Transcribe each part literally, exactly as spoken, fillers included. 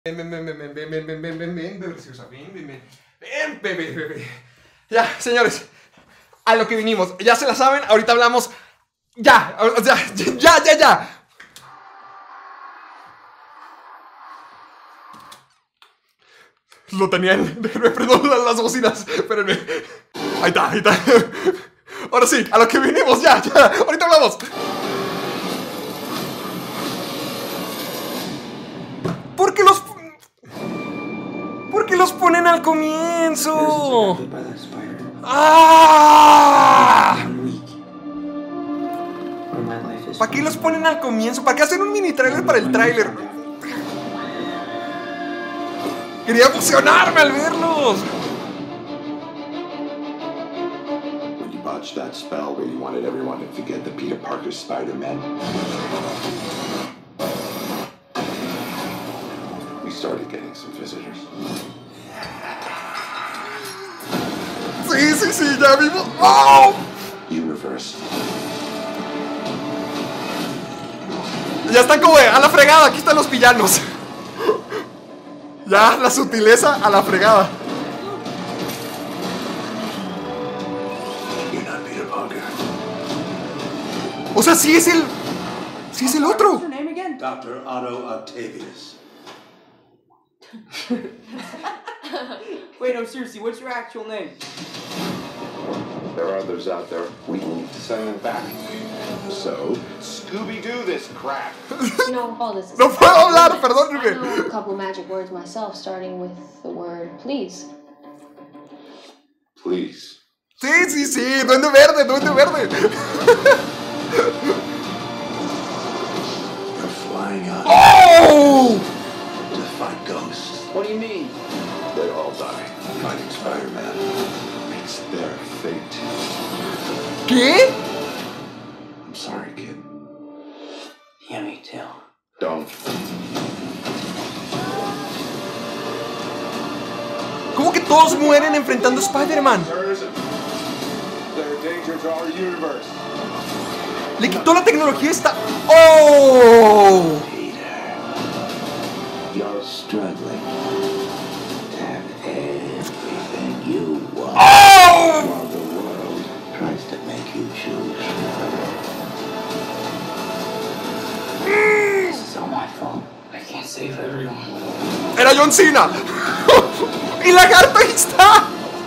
Ven, ven, ven, ven, ven, ven, ven, ven, ven, ven, ven, preciosa, ven, ven, ven, ven, ven, ven, ven, ven. Ya, señores, a lo que vinimos, ya se la saben, ahorita hablamos, ya, o sea, ya, ya, ya. Lo tenían, déjenme prender las bocinas, espérenme. Ahí está, ahí está. Ahora sí, a lo que vinimos, ya, ya, ahorita hablamos. ¿Por qué los... ¿Por qué los ponen al comienzo? ¡Ah! ¿Para qué los ponen al comienzo? ¿Para qué hacen un mini trailer para el trailer? Quería emocionarme al verlos. When you botched that spell where you wanted everyone to forget the Peter Parker Spider-Man, we started getting some visitors. Sí, sí, sí, ya vimos. ¡Oh! Universe. Ya están como de, a la fregada, aquí están los villanos. Ya, la sutileza a la fregada. You're not Peter Parker. O sea, sí es el... Sí es el otro. What's your name again? Doctor Otto Octavius. Wait, no, seriously, what's your actual name? There are others out there. We need to send them back. So, Scooby-Doo this crap. You know, all this is No puedo hablar, I perdónenme. know a couple magic words myself, starting with the word please. Please. Sí, sí, sí, duende verde, duende verde. You're flying out ¡Oh! to fight ghosts. What do you mean? They all die fighting Spider-Man. It's their fate. ¿Qué? I'm sorry, kid. Yeah, me too. Don't. ¿Cómo que todos mueren enfrentando a Spider-Man? Terrorism. They're a danger to our universe. Le quitó la tecnología esta... ¡Oh! Peter, you're struggling to have everything you want ¡Oh! while the world tries to make you choose. This is all my fault. I can't save everyone. Era John Cena. Y Lagarto ahí está.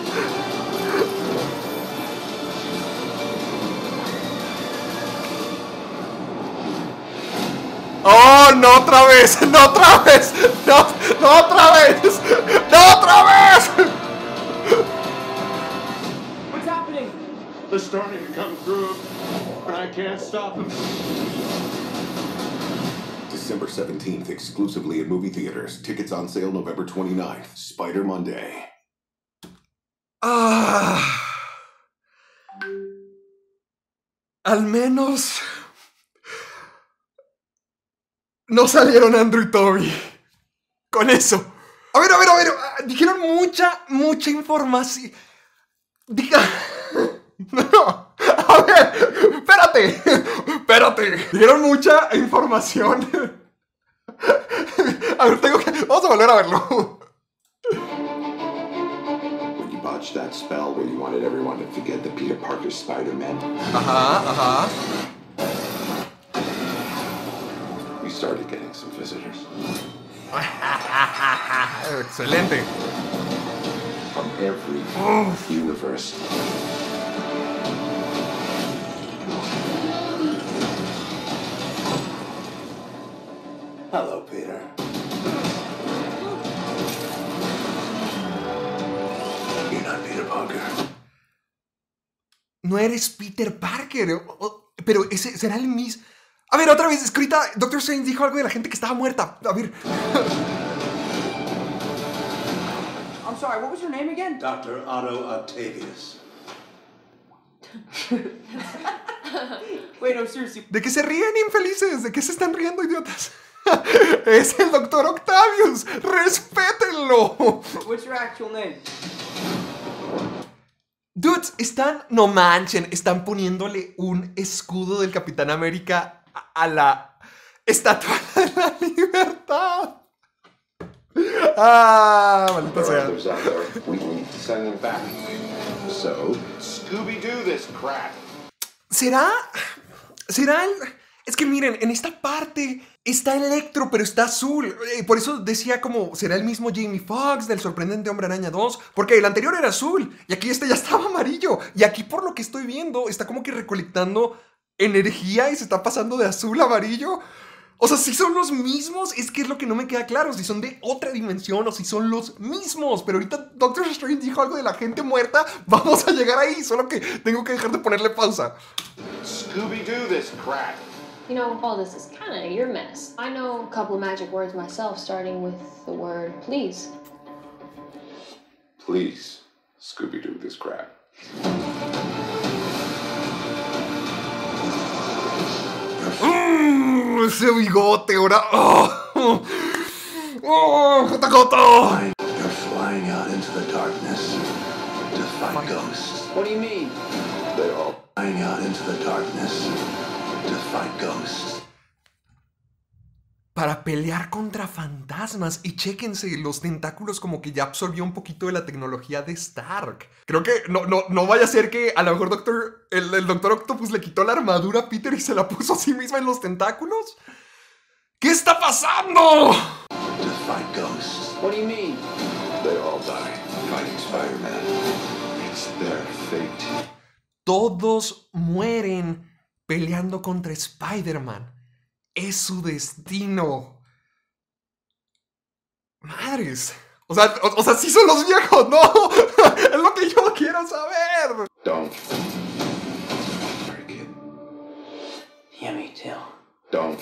Oh, no otra vez, no otra vez, no, no otra vez, no otra vez. What's happening? They're starting to come through, but I can't stop them. December seventeenth, exclusively in movie theaters. Tickets on sale November twenty-ninth. Spider Monday. Ah. Al menos no salieron Andrew y Toby. Con eso. A ver, a ver, a ver. Dijeron mucha, mucha información. Diga. No. A ver. Espérate. Espérate. Dijeron mucha información. A ver, tengo que... Vamos a volver a verlo. When you botched that spell where you wanted everyone to forget the Peter Parker Spider-Man, Ajá, ajá. we started getting some visitors. Excelente. From every universe. Hello, Peter. You're not Peter Parker. No eres Peter Parker. o- o- pero ese será el mismo. A ver, otra vez, escrita. Doctor Strange dijo algo de la gente que estaba muerta. A ver. I'm sorry, what was your name again? Doctor Otto Octavius. Wait, no, seriously. ¿De qué se ríen, infelices? ¿De qué se están riendo, idiotas? Es el Doctor Octavius. ¡Respétenlo! What's your actual name? Dudes, están, no manchen, están poniéndole un escudo del Capitán América a, a la Estatua de la Libertad. Ah, maldita There are sea. others out there. We need to send them back. So, Scooby-Doo this crap. ¿Será? ¿Será el...? Es que miren, en esta parte está Electro, pero está azul. Eh, por eso decía como, ¿será el mismo Jamie Foxx del sorprendente Hombre Araña dos? Porque el anterior era azul y aquí este ya estaba amarillo. Y aquí por lo que estoy viendo, está como que recolectando energía y se está pasando de azul a amarillo. O sea, si son los mismos, es que es lo que no me queda claro. Si son de otra dimensión o si son los mismos. Pero ahorita Doctor Strange dijo algo de la gente muerta. Vamos a llegar ahí, solo que tengo que dejar de ponerle pausa. Scooby-Doo this crap. You know, all this is kind of your mess. I know a couple of magic words myself, starting with the word please. Please, Scooby-Doo this crap. Mmm, ese bigote ahora. Oh, oh, J J. They're flying out into the darkness to fight ghosts. What do you mean? They all Flying out into the darkness to fight ghosts. Para pelear contra fantasmas. Y chéquense, los tentáculos como que ya absorbió un poquito de la tecnología de Stark. Creo que no, no, no vaya a ser que a lo mejor Doctor, el, el Doctor Octopus le quitó la armadura a Peter y se la puso a sí misma en los tentáculos. ¿Qué está pasando? To fight ghosts. What do you mean? they all die fighting Spider-Man. It's their fate. Todos mueren peleando contra Spider-Man. Es su destino. Madres. O sea, o, o sea, sí son los viejos, ¿no? Es lo que yo quiero saber. Don't. Sorry, kid. Yeah, me too. Don't.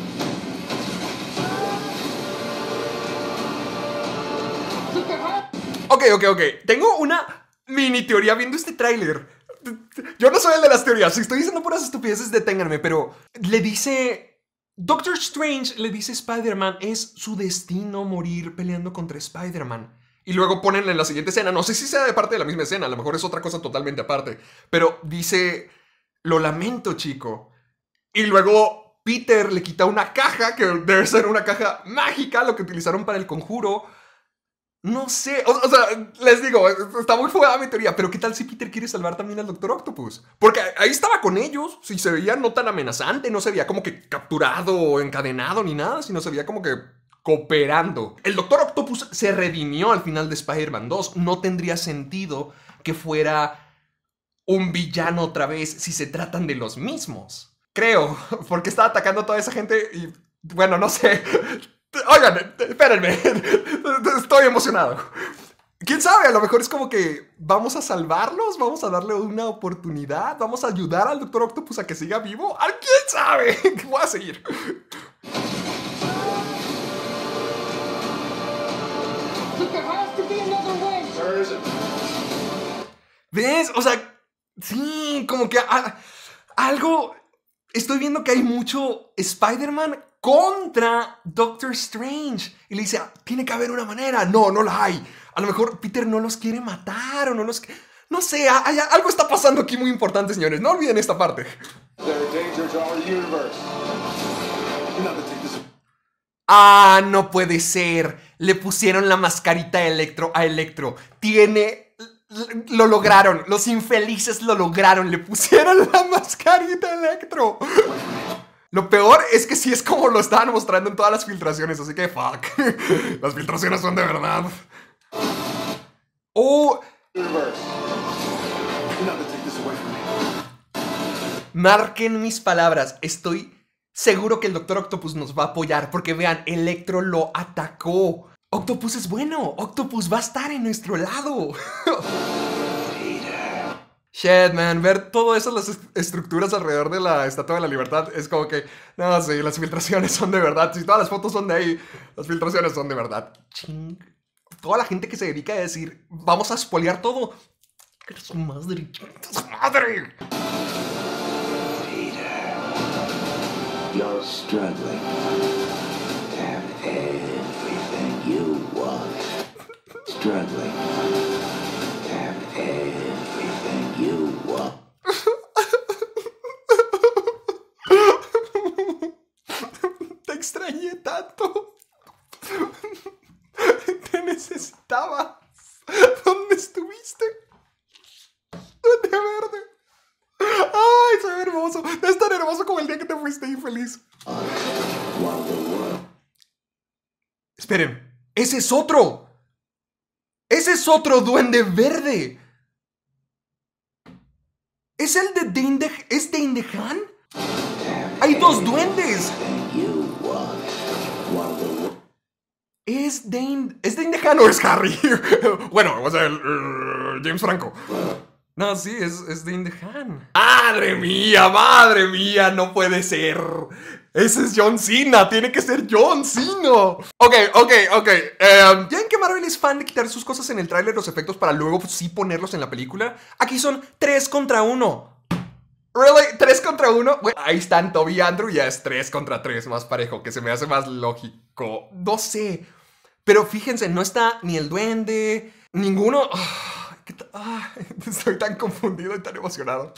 Ok, ok, ok. Tengo una mini teoría viendo este tráiler. Yo no soy el de las teorías. Si estoy diciendo puras estupideces, deténganme. Pero le dice... Doctor Strange le dice a Spider-Man, es su destino morir peleando contra Spider-Man. Y luego ponen en la siguiente escena, no sé si sea de parte de la misma escena, a lo mejor es otra cosa totalmente aparte, pero dice, lo lamento, chico. Y luego Peter le quita una caja, que debe ser una caja mágica, lo que utilizaron para el conjuro. No sé, o, o sea, les digo, está muy fugada mi teoría, pero ¿qué tal si Peter quiere salvar también al Doctor Octopus? Porque ahí estaba con ellos, si se veía no tan amenazante, no se veía como que capturado o encadenado ni nada, sino se veía como que cooperando. El Doctor Octopus se redimió al final de Spider-Man dos, no tendría sentido que fuera un villano otra vez si se tratan de los mismos. Creo, porque estaba atacando a toda esa gente y, bueno, no sé... Oigan, espérenme, estoy emocionado. ¿Quién sabe? A lo mejor es como que vamos a salvarlos, vamos a darle una oportunidad, vamos a ayudar al Doctor Octopus a que siga vivo. ¿A quién sabe? Voy a seguir. ¿Ves? O sea, sí, como que a, algo... Estoy viendo que hay mucho Spider-Man contra Doctor Strange. Y le dice, tiene que haber una manera. No, no la hay. A lo mejor Peter no los quiere matar o no los... No sé, hay, algo está pasando aquí muy importante, señores. No olviden esta parte. Ah, no puede ser. Le pusieron la mascarita a Electro a Electro. Tiene... Lo lograron. Los infelices lo lograron. Le pusieron la mascarita a Electro. Lo peor es que sí es como lo estaban mostrando en todas las filtraciones. Así que fuck. Las filtraciones son de verdad. Oh. Marquen mis palabras. Estoy seguro que el Doctor Octopus nos va a apoyar. Porque vean, Electro lo atacó. Octopus es bueno. Octopus va a estar en nuestro lado. Shit, man. Ver todas esas las estructuras alrededor de la Estatua de la Libertad es como que... No, sí, las filtraciones son de verdad. Si todas las fotos son de ahí, las filtraciones son de verdad. Ching. Toda la gente que se dedica a decir, vamos a spoilear todo. ¡Que su madre! ¡Su madre! Peter, you're struggling to have everything you want. Struggling to have everything you want. Te extrañé tanto. estabas? ¿Dónde estuviste? Duende Verde. Ay, se ve hermoso. Es tan hermoso como el día que te fuiste infeliz. Esperen, ese es otro. Ese es otro Duende Verde. ¿Es el de Dane the, ¿es Dane the Han? Hay dos duendes. ¿Es Dane, ¿es Dane the Han o es Harry? Bueno, o sea, el, el, James Franco. No, sí, es, es Dane the Han. ¡Madre mía, madre mía! No puede ser. Ese es John Cena, tiene que ser John Cena. Ok, ok, ok. Um, ¿Ya ven que Marvel es fan de quitar sus cosas en el tráiler, los efectos, para luego sí ponerlos en la película? Aquí son tres contra uno. ¿Really? ¿tres contra uno? Bueno, ahí están Toby y Andrew, ya es tres contra tres, más parejo, que se me hace más lógico. No sé. Pero fíjense, no está ni el duende, ninguno. Oh, ¿qué ta- ah, estoy tan confundido y tan emocionado.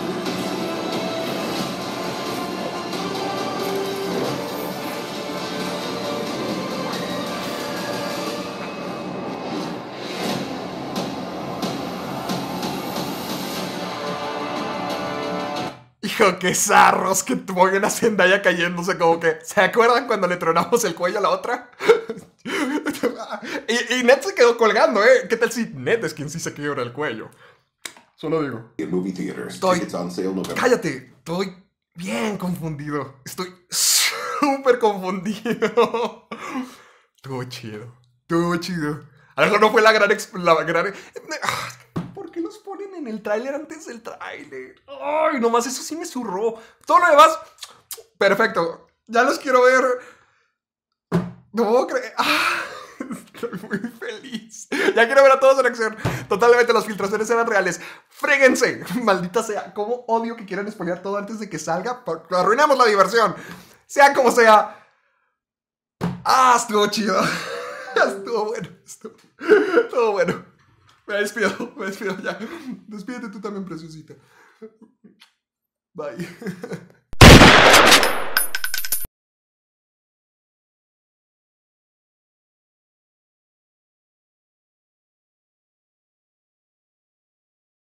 Hijo, qué zarros que pongan a Zendaya cayéndose como que... ¿Se acuerdan cuando le tronamos el cuello a la otra? y, y Ned se quedó colgando, ¿eh? ¿Qué tal si Ned es quien sí se quiebra el cuello? Solo digo. Movie theaters. Estoy... Tickets on sale November. Cállate, estoy bien confundido. Estoy súper confundido. Estuvo chido. Estuvo chido. A lo mejor no fue la gran... exp- La gran... ¿Por qué los ponen en el tráiler antes del tráiler? Ay, nomás eso sí me zurró. Todo lo demás, perfecto. Ya los quiero ver. No puedo creer. Ah, estoy muy feliz. Ya quiero ver a todos en acción. Totalmente, las filtraciones eran reales. Fréguense. Maldita sea. Cómo odio que quieran spoilear todo antes de que salga. Arruinamos la diversión. Sea como sea. Ah, estuvo chido. Estuvo bueno. Estuvo, estuvo bueno. Me despido, me despido ya. Despídete tú también, preciosita. Bye.